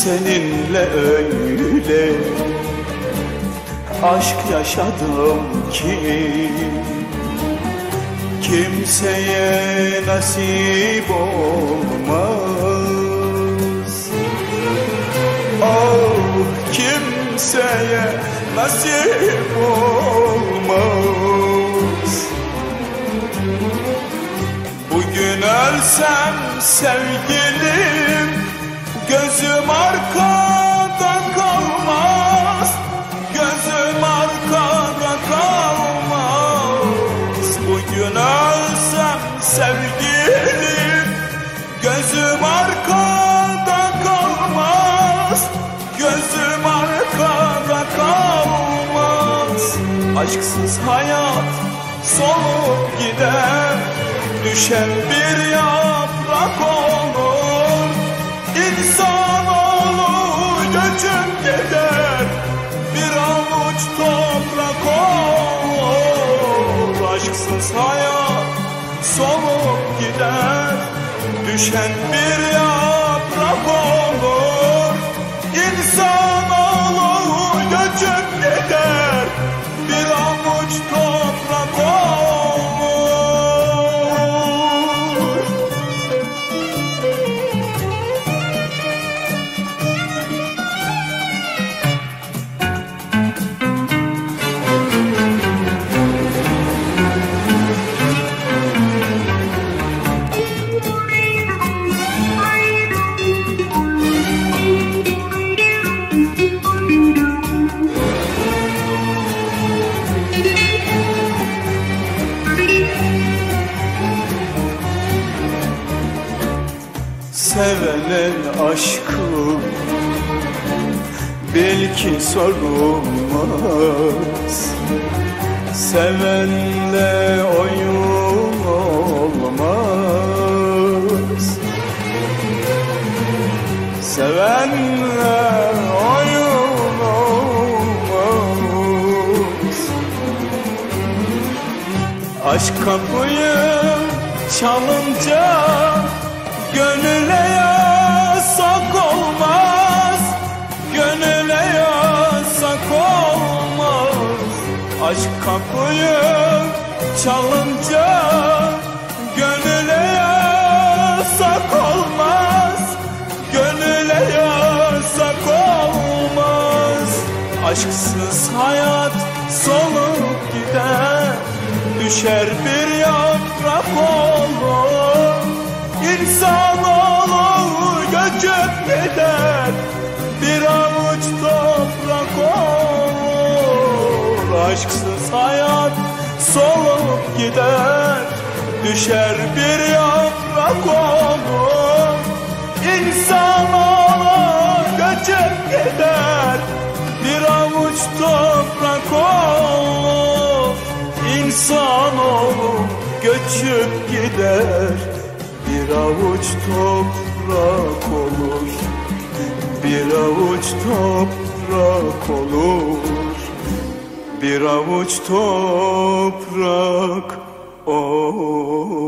seninle öyle aşk yaşadım ki kimseye nasip olmaz. Oh, kimseye nasip olmaz. Bugün ölsem sevgilim, gözüm arkada kalmaz. Gözüm arkada kalmaz. Bugün ölsem sevgilim, gözüm arkada kalmaz. Gözüm arkada kalmaz. Aşksız hayat solup gider, düşen bir yaprak olur. İnsanoğlu göçüp gider, bir avuç toprak olur. Aşksız hayat solup gider, düşen bir yaprak olur. İnsanoğlu göçüp gider, bir avuç toprak olur. Sevenin aşkı belki sorulmaz. Sevenle oyun olmaz. Sevenle oyun olmaz. Aşk kapıyı çalınca gönüle yasak olmaz. Gönüle yasak olmaz. Aşk kapıyı çalınca gönüle yasak olmaz. Gönüle yasak olmaz. Aşksız hayat solup gider, düşer bir yaprak olur. İnsanoğlu göçüp gider, bir avuç toprak olur. Aşksız hayat solup gider, düşer bir yaprak olur. İnsanoğlu göçüp gider, bir avuç toprak olur. İnsanoğlu göçüp gider, bir avuç toprak olur. Bir avuç toprak olur. Bir avuç toprak olur.